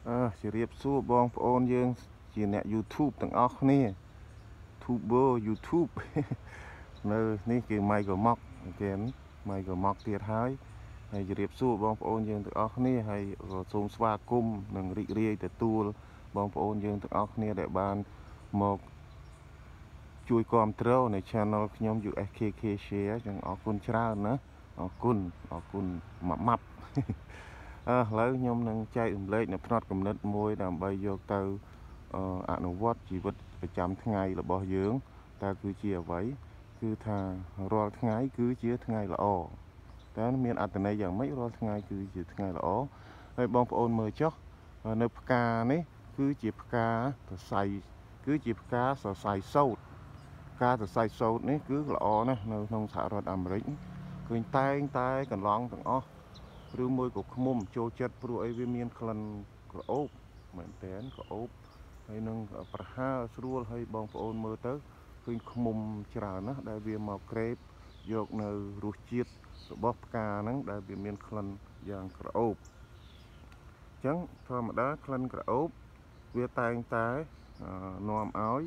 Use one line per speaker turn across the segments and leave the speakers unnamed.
ជារៀបសួរបងប្អូនយើងជាអ្នក YouTube ទាំងអស់គ្នា Tuber YouTube នៅនេះគេ Michael Mock គេ Michael Mock ទៀតហើយជម្រាបសួរបងប្អូនយើងទាំងអស់គ្នាហើយសូមស្វាគមន៍និងរីករាយទទួលបងប្អូនយើងទាំងអស់គ្នាដែលបានមកជួយគាំទ្រនៅ Channel ខ្ញុំ USKK Share ចឹងអរគុណច្រើនណាអរគុណម៉ាប់ឥឡូវខ្ញុំនឹងចែករំលែកនៅផ្នត់គំនិតមួយដើម្បីយកទៅអនុវត្តជីវិតប្រចាំថ្ងៃរបស់យើងតើគឺជាអ្វីគឺថារាល់ថ្ងៃគឺជាថ្ងៃល្អតើមានអត្ថន័យយ៉ាងម៉េចរាល់ថ្ងៃគឺជាថ្ងៃល្អហើយបងប្អូនមើលចុះនៅផ្កានេះគឺជាផ្កាសរសៃគឺជាផ្កាសរសៃសូត្រការសរសៃសូត្រនេះគឺល្អណាស់នៅក្នុងសហរដ្ឋអាមេរិកឃើញតែងតែកន្លងទាំងអស់ឬមួយក៏ឃ្មុំចូលចិត្តព្រោះអីវាមានក្លិនក្រអូបមែនតើក្រអូបហើយនឹងប្រហើរស្រួលហើយបងប្អូនមើលទៅឃើញឃ្មុំច្រើនណាស់ដែលវាមកក្រេបយកនៅរសជាតិរបស់ផ្កាហ្នឹងដែលវាមានក្លិនយ៉ាងក្រអូបអញ្ចឹងធម្មតាក្លិនក្រអូបវាតែងតែនាំឲ្យ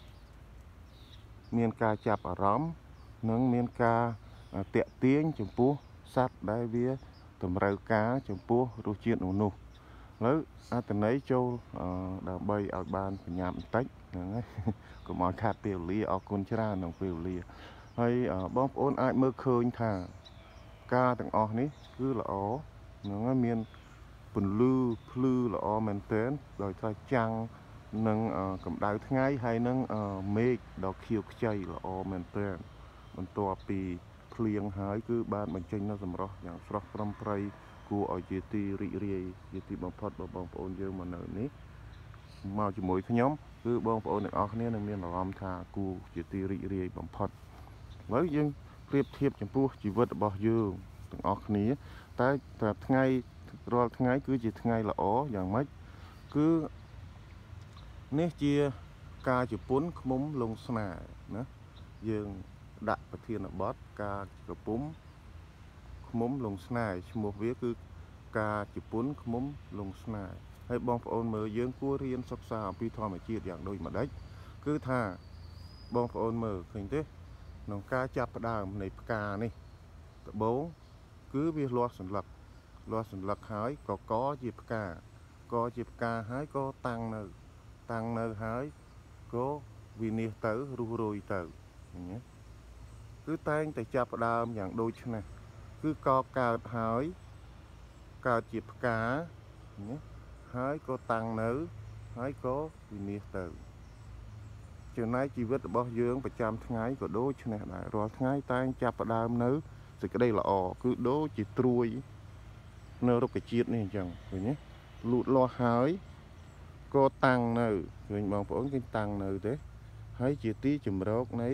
មានការចាប់អារម្មណ៍និងមានការតាក់ទាញចំពោះសត្វដែលវាតម្រូវការចំពោះរសជាតិនោះឥឡូវអត្ថន័យចូលដើម្បីឲ្យបានបញ្ញាប់បន្តិចហ្នឹងហើយកុំឲ្យខាតពេលវេលាអរគុណច្រើនក្នុងពេលវេលាហើយបងប្អូនអាចមើលឃើញថាការទាំងអស់នេះគឺល្អហ្នឹងហើយមានពន្លឺភ្លឺល្អមែនទែនដោយថាចាំងនឹងកម្ដៅថ្ងៃហើយនឹងមេឃដ៏ខៀវខ្ចីល្អមែនទែនបន្ទាប់ពីភ្លៀងហើយគឺបានបញ្ចេញនូវសម្រស់យ៉ាងស្រស់ត្រឹមប្រៃគួរឲ្យជាទីរីករាយជាទីបំផុតរបស់បងប្អូនយើងមកនៅនេះមកជាមួយខ្ញុំគឺបងប្អូនទាំងអស់គ្នានឹងមានអារម្មណ៍ថាគួរជាទីរីករាយបំផុតឥឡូវយើងប្រៀបធៀបចំពោះជីវិតរបស់យើងទាំងអស់គ្នាតែថ្ងៃរាល់ថ្ងៃគឺជាថ្ងៃល្អយ៉ាងម៉េចគឺនេះជាការជប៉ុនឃ្មុំលងស្នេហ៍ណាយើងដាក់ប្រធានបទការកំពុំឃ្មុំលងស្នេហ៍ឈ្មោះវាគឺការជប៉ុនឃ្មុំលងស្នេហ៍ហើយបងប្អូនមើលយើងគួររៀនសិក្សាអំពីធម្មជាតិយ៉ាងដូចម្ដេចគឺថាបងប្អូនមើលឃើញទេក្នុងការចាប់ផ្ដើមនៃផ្កានេះដំបូងគឺវាលាស់សន្លឹកហើយក៏កជាផ្កាហើយក៏តាំងនៅហើយក៏វិនិច្ឆ័យទៅរុះរយទៅគឺតែងតែចាប់ផ្ដើមយ៉ាងដូចនេះគឺកកើតហើយកើតជាផ្កាហើយក៏តាំងនៅហើយក៏វិនិច្ឆ័យទៅចំណែកជីវិតរបស់យើងប្រចាំថ្ងៃក៏ដូចនេះដែររាល់ថ្ងៃតែងចាប់ផ្ដើមនៅសេចក្តីល្អគឺដូចជាត្រួយនៅរុក្ខជាតិនេះអញ្ចឹងឃើញទេលូតលាស់ហើយក៏តាំងនៅឃើញបងប្អូនឃើញតាំងនៅទេហើយជាទីជម្រកនៃ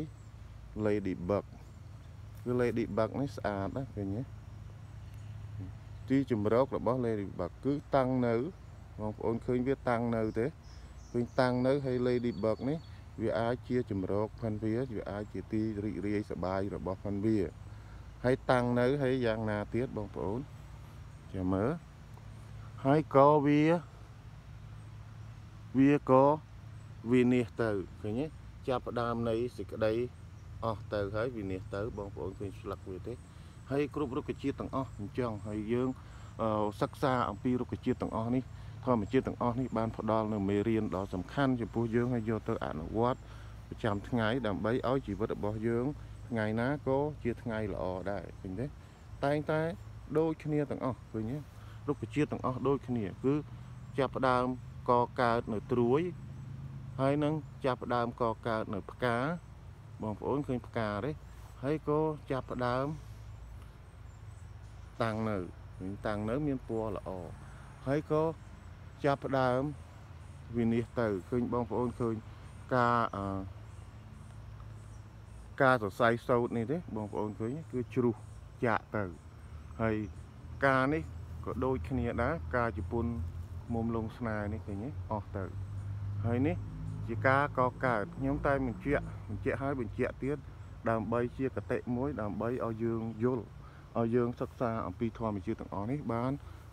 Ladybug គឺ Ladybug នេះស្អាតណាស់ឃើញទេទីជម្រករបស់ Ladybug គឺតាំងនៅបងប្អូនឃើញវាតាំងនៅទេឃើញតាំងនៅហើយ Ladybug នេះវាអាចជាជម្រកផាន់វាអាចជាទីរីករាយសប្បាយរបស់ផាន់វាហើយតាំងនៅហើយយ៉ាងណាទៀតបងប្អូនចាំមើលហើយក៏វាក៏វិនិច្ឆ័យទៅឃើញទេចាប់ផ្ដើមនៃសេចក្តីអស់ទៅហើយវិនិច្ឆ័យទៅបងប្អូនឃើញស្លឹកវាទេហើយគ្រប់រុក្ខជាតិទាំងអស់អញ្ចឹងហើយយើងសិក្សាអំពីរុក្ខជាតិទាំងអស់នេះធម្មជាតិទាំងអស់នេះបានផ្ដល់នូវមេរៀនដ៏សំខាន់ចំពោះយើងឲ្យយកទៅអនុវត្តប្រចាំថ្ងៃដើម្បីឲ្យជីវិតរបស់យើងថ្ងៃណាក៏ជាថ្ងៃល្អដែរឃើញទេតែងតែដូចគ្នាទាំងអស់ឃើញទេរុក្ខជាតិទាំងអស់ដូចគ្នាគឺចាប់ផ្ដើមកកើតនៅត្រួយហើយនឹងចាប់ផ្ដើមកកើតនៅផ្កាបងប្អូនឃើញផ្កាទេហើយក៏ចាប់ផ្ដើមតាំងនៅមានពណ៌ល្អហើយក៏ចាប់ផ្ដើមវិនិច្ឆ័យទៅឃើញបងប្អូនឃើញការសរសៃសូត្រនេះទេបងប្អូនឃើញគឺជ្រុះចាក់ទៅហើយការនេះក៏ដូចគ្នាដែរការជប៉ុនមុំលងស្នេហ៍នេះឃើញទេអស់ទៅហើយនេះជាការកកើតខ្ញុំតែបញ្ជាក់ហើយបញ្ជាក់ទៀតដើម្បីជាកតិមួយដើម្បីឲ្យយើងយល់ឲ្យយើងសិក្សាអំពីធម្មជាតិទាំងអស់នេះបាន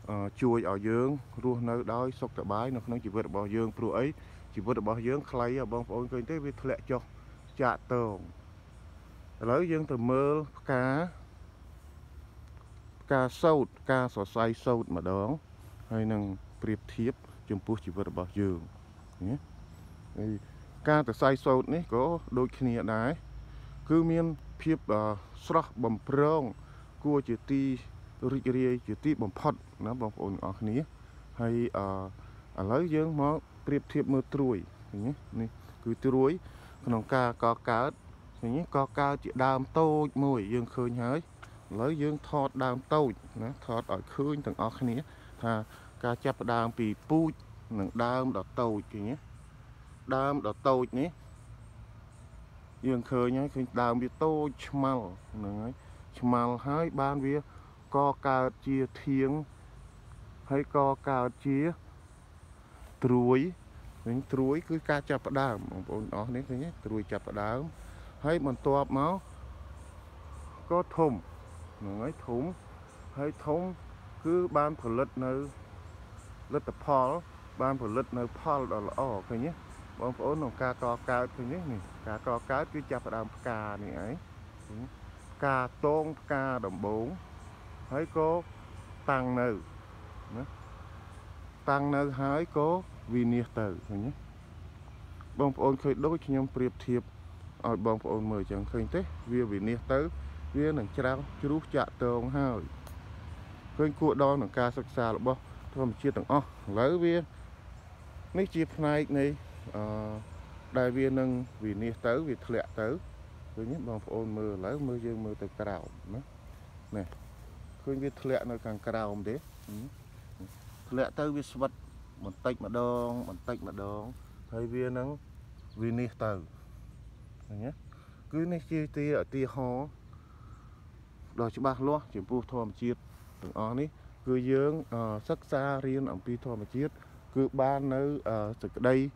ជួយឲ្យយើងរស់នៅដោយសុខសប្បាយនៅក្នុងជីវិតរបស់យើងព្រោះអីជីវិតរបស់យើងខ្លីបងប្អូនឃើញទេវាធ្លាក់ចុះចាក់តងឥឡូវយើងទៅមើលផ្កាសូត្រការសរសៃសូត្រម្ដងហើយនឹងប្រៀបធៀបចំពោះជីវិតរបស់យើងណាហើយការសរសៃសូត្រនេះក៏ដូចគ្នាដែរគឺមានភាពស្រស់បំព្រងគួរជាទីរីករាយជាទីបំផុតណាបងប្អូនទាំងអស់គ្នាហើយឥឡូវយើងមកប្រៀបធៀបមើលត្រួយនេះគឺត្រួយក្នុងការកកើតនេះកកើតជាដើមតូចមួយយើងឃើញហើយឥឡូវយើងថតដើមតូចណាថតឲ្យឃើញទាំងអស់គ្នាថាការចាប់ផ្ដើមពីពូជនិងដើមដល់តូចឃើញទេដើមដល់តូចនេះយើងឃើញហើយឃើញដើមវាតូចឆ្មៅហ្នឹងហើយឆ្មៅហើយបានវាកកើតជាធាងហើយកកើតជាត្រួយវិញត្រួយគឺការចាប់ផ្ដើមបងប្អូនអស់នេះឃើញទេត្រួយចាប់ផ្ដើមហើយបន្ទាប់មកក៏ធំហ្នឹងហើយធំហើយធំគឺបានផលិតនៅលទ្ធផលបានផលិតនៅផលដ៏ល្អឃើញទេបងប្អូនក្នុងការកកើតឃើញទេនេះការកកើតគឺចាប់ផ្ដើមផ្កានេះឯងផ្កាតងផ្កាដំបងហើយក៏តាំងនៅណាតាំងនៅហើយក៏វិនិច្ឆ័យទៅឃើញទេបងប្អូនឃើញដូចខ្ញុំប្រៀបធៀបឲ្យបងប្អូនមើលអញ្ចឹងឃើញទេវាវិនិច្ឆ័យទៅវានឹងច្រាំងជ្រុះចាក់តងហើយឃើញគួរដល់នឹងការសិក្សារបស់ធម្មជាតិទាំងអស់ឥឡូវវានេះជាផ្នែកនៃដែលវានឹងវិនិច្ឆ័យទៅវាធ្លាក់ទៅឃើញទេបងប្អូនមើលឥឡូវមើលយើងមើលទៅក្រោមណានេះឃើញវាធ្លាក់នៅខាងក្រោមទេធ្លាក់ទៅវាស្វិតបន្តិចម្ដងបន្តិចម្ដងហើយវានឹងវិនិច្ឆ័យទៅឃើញទេគឺនេះជាទីឧទាហរណ៍ដ៏ច្បាស់លាស់ចំពោះធម្មជាតិទាំងអស់នេះគឺយើងសិក្សារៀនអំពីធម្មជាតិគឺបាននៅសេចក្តី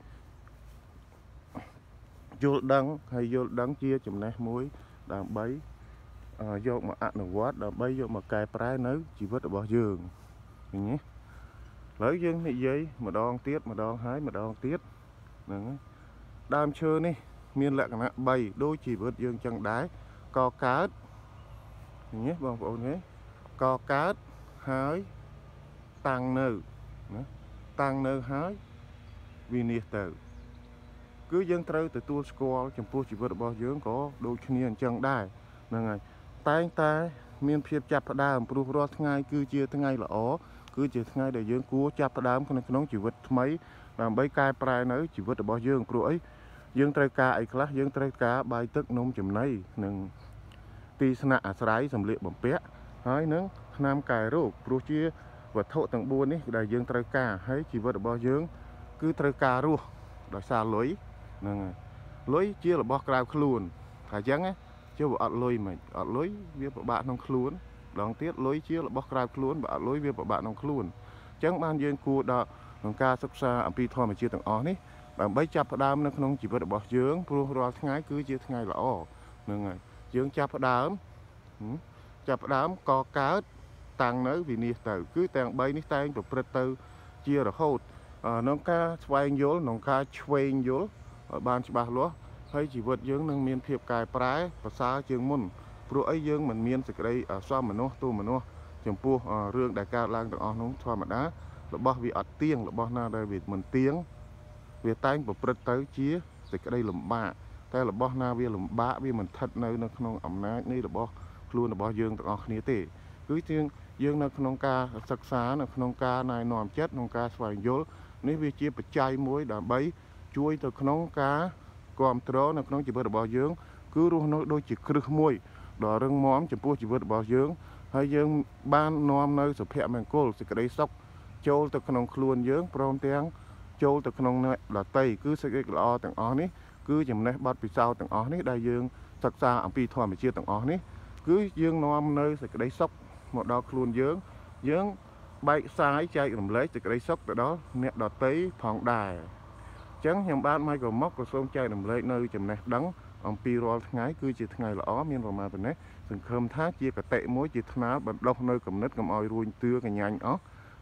យល់ដឹងហើយយល់ដឹងជាចំណេះមួយដើម្បីយកមកអនុវត្តដើម្បីយកមកកែប្រែនៅជីវិតរបស់យើងឃើញទេឥឡូវយើងនិយាយម្ដងទៀតម្ដងហើយម្ដងទៀតហ្នឹងដើមឈើនេះមានលក្ខណៈ3ដូចជីវិតយើងចឹងដែរកកើតឃើញទេបងប្អូនទេកកើតហើយតាំងនៅណាតាំងនៅហើយវិនិច្ឆ័យទៅគឺយើងត្រូវទទួលស្គាល់ចំពោះជីវិតរបស់យើងក៏ដូចគ្នាអញ្ចឹងដែរហ្នឹងហើយតែងតែមានភាពចាប់ផ្ដើមព្រោះរាល់ថ្ងៃគឺជាថ្ងៃល្អគឺជាថ្ងៃដែលយើងគួរចាប់ផ្ដើមក្នុងជីវិតថ្មីដើម្បីកែប្រែនៅជីវិតរបស់យើងព្រោះអីយើងត្រូវការអីខ្លះយើងត្រូវការបាយទឹកនំចំណីនិងទីស្នាក់អាស្រ័យសម្លៀកបំពាក់ហើយនឹងថ្នាំកែរោគព្រោះជាវត្ថុទាំង4នេះដែលយើងត្រូវការហើយជីវិតរបស់យើងគឺត្រូវការរស់ដោយសារលុយហ្នឹងហើយលុយជារបស់ក្រៅខ្លួនថាអញ្ចឹងណាជឿបើអត់លុយមិនអត់លុយវាពិបាកក្នុងខ្លួនម្ដងទៀតលុយជារបស់ក្រៅខ្លួនបើអត់លុយវាពិបាកក្នុងខ្លួនអញ្ចឹងបានយើងគួរដល់ក្នុងការសិក្សាអំពីធម្មជាតិទាំងអស់នេះដើម្បីចាប់ផ្ដើមនៅក្នុងជីវិតរបស់យើងព្រោះរាល់ថ្ងៃគឺជាថ្ងៃល្អហ្នឹងហើយយើងចាប់ផ្ដើមកកើតតាំងនៅវិនិច្ឆ័យទៅគឺទាំង3នេះតែងប្រព្រឹត្តទៅជារហូតក្នុងការស្វែងយល់ក្នុងការឆ្វេងយល់ឲ្យបានច្បាស់លាស់ហើយជីវិតយើងនឹងមានភាពកែប្រែប្រសើរជាងមុនព្រោះអីយើងមិនមានសេចក្តីសមមនុស្សទូមនុស្សចំពោះរឿងដែលកើតឡើងទាំងអស់នោះធម្មតារបស់វាអត់ទៀងរបស់ណាដែលវាមិនទៀងវាតែងប្រព្រឹត្តទៅជាសេចក្តីលំបាកតែរបស់ណាវាលំបាកវាមិនស្ថិតនៅក្នុងអំណាចនៃរបស់ខ្លួនរបស់យើងទាំងអស់គ្នាទេគឺយើងនៅក្នុងការសិក្សានៅក្នុងការណែនាំចិត្តក្នុងការស្វែងយល់នេះវាជាបច្ច័យមួយដើម្បីជួយទៅក្នុងការគ្រប់គ្រងនៅក្នុងជីវិតរបស់យើងគឺរស់នៅដូចជាគ្រឹះមួយដ៏រឹងមាំចំពោះជីវិតរបស់យើងហើយយើងបាននាំនៅសុភមង្គលសេចក្តីសុខចូលទៅក្នុងខ្លួនយើងព្រមទាំងចូលទៅក្នុងអ្នកដទៃគឺសេចក្តីល្អទាំងអស់នេះគឺចំណេះបទពិសោធន៍ទាំងអស់នេះដែលយើងសិក្សាអំពីធម្មជាតិទាំងអស់នេះគឺយើងនាំនៅសេចក្តីសុខមកដល់ខ្លួនយើងបែកផ្សាយចែករំលែកសេចក្តីសុខទៅដល់អ្នកដទៃផងដែរអញ្ចឹងខ្ញុំបានមកក៏មកក៏សូមចែករំលែកនៅចំណេះដឹងអំពីរាល់ថ្ងៃគឺជាថ្ងៃល្អមានប្រមាណប៉ុណ្ណេះសង្ឃឹមថាជាកតិមួយជាថ្នាលបណ្ដុះនៅគំនិតកុំឲ្យរួញតឿកញ្ញាញ់អស់ហ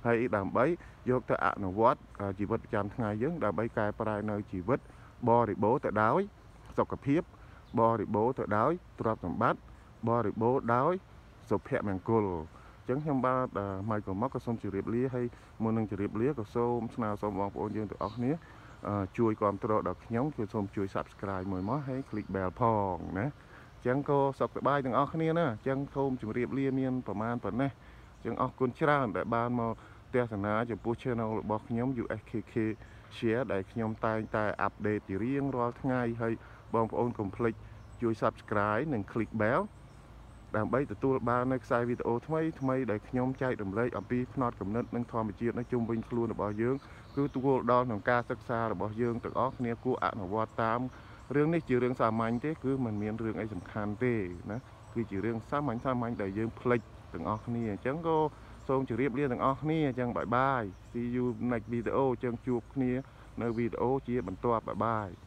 ហើយដើម្បីយកទៅអនុវត្តជីវិតប្រចាំថ្ងៃយើងដើម្បីកែប្រែនៅជីវិតបរិបូរណ៍ទៅដោយសុខភាពបរិបូរណ៍ទៅដោយទ្រព្យសម្បត្តិបរិបូរណ៍ដោយសុភមង្គលអញ្ចឹងខ្ញុំបាទម៉ៃក៏មកក៏សូមជម្រាបលាហើយមុននឹងជម្រាបលាក៏សូមស្នើសុំបងប្អូនយើងទាំងអស់គ្នាជួយគ្រប់គ្រងដល់ខ្ញុំគឺសូមជួយ Subscribe មួយមកហើយ click bell ផងណាអញ្ចឹងក៏សុខសប្បាយទាំងអស់គ្នាណាអញ្ចឹងសូមជម្រាបលាមានប្រមាណប៉ុណ្ណេះអញ្ចឹងអរគុណច្រើនដែលបានមកទស្សនាចំពោះ channel របស់ខ្ញុំ USKK Share ដែលខ្ញុំតែងតែអាប់ដេតជារៀងរាល់ថ្ងៃហើយបងប្អូនកុំភ្លេចជួយ Subscribe និង click bell ដើម្បីទទួលបាននៅខ្សែវីដេអូថ្មីដែលខ្ញុំចែករំលែកអំពីផ្នត់គំនិតនិងធម្មជាតិនៅជុំវិញខ្លួនរបស់យើងគឺទួលដល់ក្នុងការសិក្សារបស់យើងទាំងអស់គ្នាគួរអនុវត្តតាមរឿងនេះជារឿងសាមញ្ញទេគឺมันមានរឿងអីសំខាន់ទេណាគឺជារឿងសាមញ្ញដែលយើងភ្លេចទាំងអស់គ្នាអញ្ចឹងក៏សូមជម្រាបលាទាំងអស់គ្នាអញ្ចឹងបាយបាយ See you next video អញ្ចឹងជួបគ្នានៅវីដេអូជាបន្ទាប់បាយបាយ